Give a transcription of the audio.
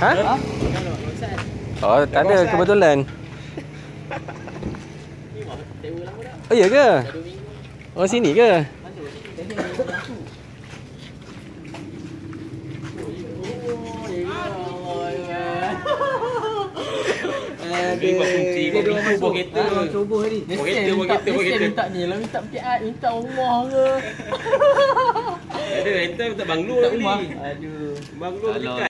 Ha? Oh, tak ada kebetulan. Oh, iya ke? Oh, sini ke? Dia orang buah kereta. Cuba tadi. Mesti minta ni lah, minta PI, minta rumah ke. Ada rental minta banglo tadi. Aduh. Banglo dekat.